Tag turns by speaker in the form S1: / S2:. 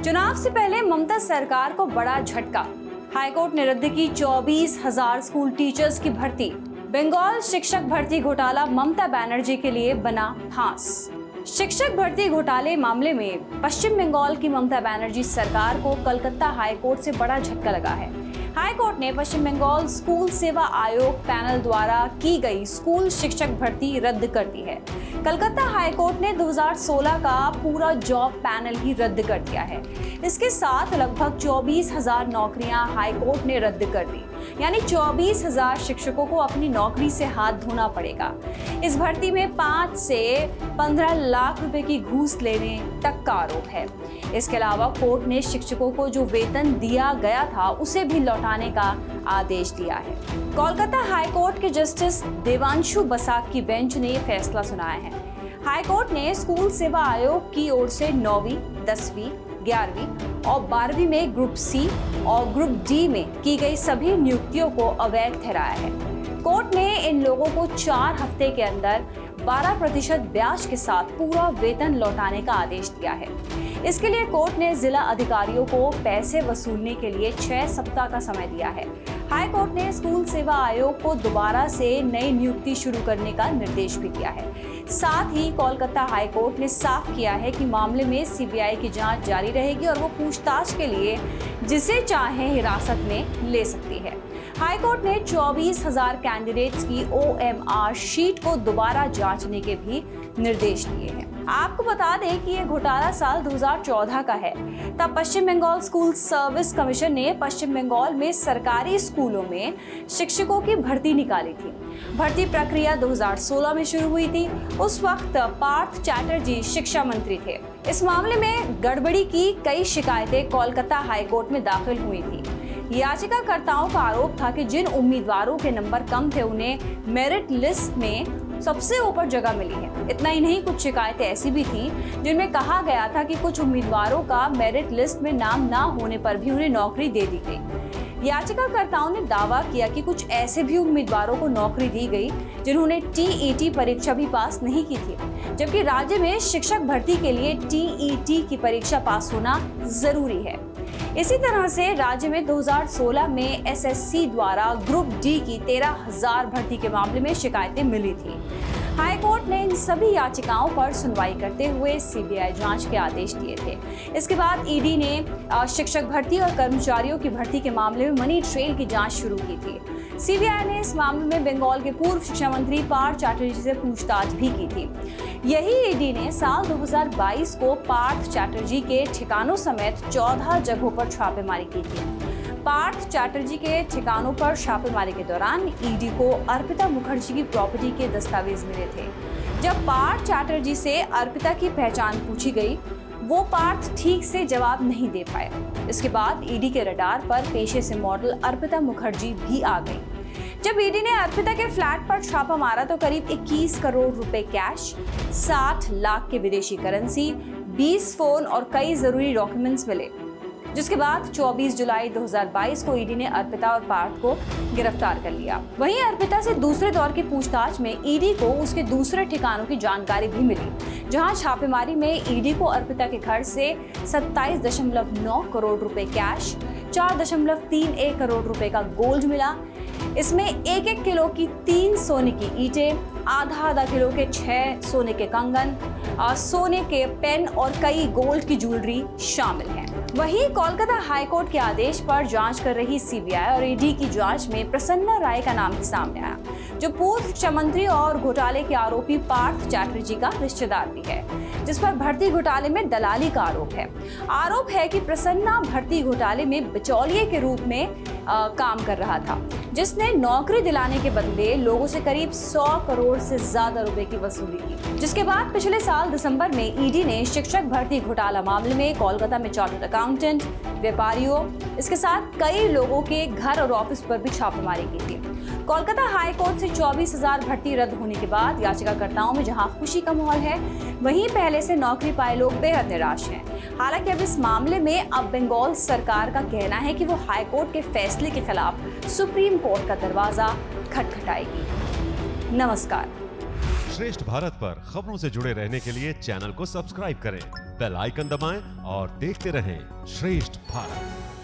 S1: चुनाव से पहले ममता सरकार को बड़ा झटका। हाईकोर्ट ने रद्द की 24,000 स्कूल टीचर्स की भर्ती। बंगाल शिक्षक भर्ती घोटाला ममता बनर्जी के लिए बना फांस। शिक्षक भर्ती घोटाले मामले में पश्चिम बंगाल की ममता बनर्जी सरकार को कलकत्ता हाईकोर्ट से बड़ा झटका लगा है। हाईकोर्ट ने पश्चिम बंगाल स्कूल सेवा आयोग पैनल द्वारा की गई स्कूल शिक्षक भर्ती रद्द कर दी है। कलकत्ता हाईकोर्ट ने 2016 का पूरा जॉब पैनल ही रद्द कर दिया है। इसके साथ लगभग 24,000 नौकरियां हाईकोर्ट ने रद्द कर दी, यानी 24,000 शिक्षकों को अपनी नौकरी से हाथ धोना पड़ेगा। इस भर्ती में 5 से 15 लाख रुपए की घूस लेने तक का आरोप है। इसके अलावा कोर्ट ने शिक्षकों को जो वेतन दिया गया था उसे भी लौटाने का आदेश दिया है। कोलकाता हाईकोर्ट के जस्टिस देवांशु बसाक की बेंच ने यह फैसला सुनाया है। हाईकोर्ट ने स्कूल सेवा आयोग की ओर से 9वीं, 10वीं, 11वीं और 12वीं में ग्रुप सी और ग्रुप डी में की गई सभी नियुक्तियों को अवैध ठहराया है। कोर्ट ने इन लोगों को 4 हफ्ते के अंदर 12% ब्याज के साथ पूरा वेतन लौटाने का आदेश दिया है। इसके लिए कोर्ट ने जिला अधिकारियों को पैसे वसूलने के लिए 6 सप्ताह का समय दिया है। हाई कोर्ट ने स्कूल सेवा आयोग को दोबारा से नई नियुक्ति शुरू करने का निर्देश भी दिया है। साथ ही कोलकाता हाई कोर्ट ने साफ किया है कि मामले में सीबीआई की जांच जारी रहेगी और वो पूछताछ के लिए जिसे चाहे हिरासत में ले सकती है। हाई कोर्ट ने 24,000 कैंडिडेट्स की OMR शीट को दोबारा जांचने के भी निर्देश दिए हैं। आपको बता दें कि ये घोटाला साल 2014 का है। तब Paschim Bengal school service commission ने पश्चिम बंगाल में सरकारी स्कूलों में शिक्षकों की भर्ती निकाली थी। भर्ती प्रक्रिया 2016 में शुरू हुई थी। उस वक्त पार्थ चैटर्जी शिक्षा मंत्री थे। इस मामले में गड़बड़ी की कई शिकायतें कोलकाता हाईकोर्ट में दाखिल हुई थी। याचिकाकर्ताओं का आरोप था कि जिन उम्मीदवारों के नंबर कम थे उन्हें मेरिट लिस्ट में सबसे ऊपर जगह मिली है। इतना ही नहीं, कुछ शिकायतें ऐसी भी थी जिनमें कहा गया था कि कुछ उम्मीदवारों का मेरिट लिस्ट में नाम ना होने पर भी उन्हें नौकरी दे दी गई। याचिकाकर्ताओं ने दावा किया कि कुछ ऐसे भी उम्मीदवारों को नौकरी दी गई जिन्होंने TET परीक्षा भी पास नहीं की थी, जबकि राज्य में शिक्षक भर्ती के लिए TET की परीक्षा पास होना जरूरी है। इसी तरह से राज्य में 2016 में SSC द्वारा ग्रुप डी की 13,000 भर्ती के मामले में शिकायतें मिली थी। हाई कोर्ट ने इन सभी याचिकाओं पर सुनवाई करते हुए सीबीआई जांच के आदेश दिए थे। इसके बाद ईडी ने शिक्षक भर्ती और कर्मचारियों की भर्ती के मामले में मनी ट्रेल की जांच शुरू की थी। सीबीआई ने इस मामले में बंगाल के पूर्व शिक्षा मंत्री पार्थ चैटर्जी से पूछताछ भी की थी। यही ईडी ने साल 2022 को पार्थ चैटर्जी के ठिकानों समेत 14 जगहों पर छापेमारी की थी। पार्थ चैटर्जी के ठिकानों पर छापेमारी के दौरान ईडी को अर्पिता मुखर्जी की प्रॉपर्टी के दस्तावेज मिले थे। जब पार्थ चैटर्जी से अर्पिता की पहचान पूछी गई, वो पार्थ ठीक से जवाब नहीं दे पाए। इसके बाद ईडी के रडार पर पेशे से मॉडल अर्पिता मुखर्जी भी आ गई। जब ईडी ने अर्पिता के फ्लैट पर छापा मारा तो करीब 21 करोड़ रुपए कैश, 60 लाख के विदेशी करेंसी, 20 फोन और कई जरूरी डॉक्यूमेंट्स मिले। जिसके बाद 24 जुलाई 2022 को ईडी ने अर्पिता और पार्थ को गिरफ्तार कर लिया। वहीं अर्पिता से दूसरे दौर की पूछताछ में ईडी को उसके दूसरे ठिकानों की जानकारी भी मिली, जहां छापेमारी में ईडी को अर्पिता के घर से 27.9 करोड़ रुपए कैश, 4.31 करोड़ रुपए का गोल्ड मिला। इसमें 1-1 किलो की 3 सोने की ईंटें, आधा किलो के 6 सोने के कंगन, सोने के पेन और कई गोल्ड की ज्वेलरी शामिल हैं। वहीं कोलकाता हाईकोर्ट के आदेश पर जांच कर रही सीबीआई और ईडी की जांच में प्रसन्ना राय का नाम भी सामने आया, जो पूर्व शिक्षा मंत्री और घोटाले के आरोपी पार्थ चैटर्जी का रिश्तेदार भी है, जिस पर भर्ती घोटाले में दलाली का आरोप है कि प्रसन्ना भर्ती घोटाले में बिचौलिए के रूप में काम कर रहा था, जिसने नौकरी दिलाने के बदले लोगों से करीब 100 करोड़ से ज्यादा रुपए की वसूली की। जिसके बाद पिछले साल दिसंबर में ईडी ने शिक्षक भर्ती घोटाला मामले में कोलकाता में चार्टर्ड अकाउंटेंट, व्यापारियों, इसके साथ कई लोगों के घर और ऑफिस पर भी छापेमारी की थी। कोलकाता हाई कोर्ट से 24,000 भर्ती रद्द होने के बाद याचिकाकर्ताओं में जहां खुशी का माहौल है, वहीं पहले से नौकरी पाए लोग बेहद निराश हैं। हालांकि अब इस मामले में अब बंगाल सरकार का कहना है कि वो हाई कोर्ट के फैसले के खिलाफ सुप्रीम कोर्ट का दरवाजा खटखटाएगी। नमस्कार।
S2: श्रेष्ठ भारत पर खबरों से जुड़े रहने के लिए चैनल को सब्सक्राइब करें, बेल आइकन दबाएं और देखते रहें श्रेष्ठ भारत।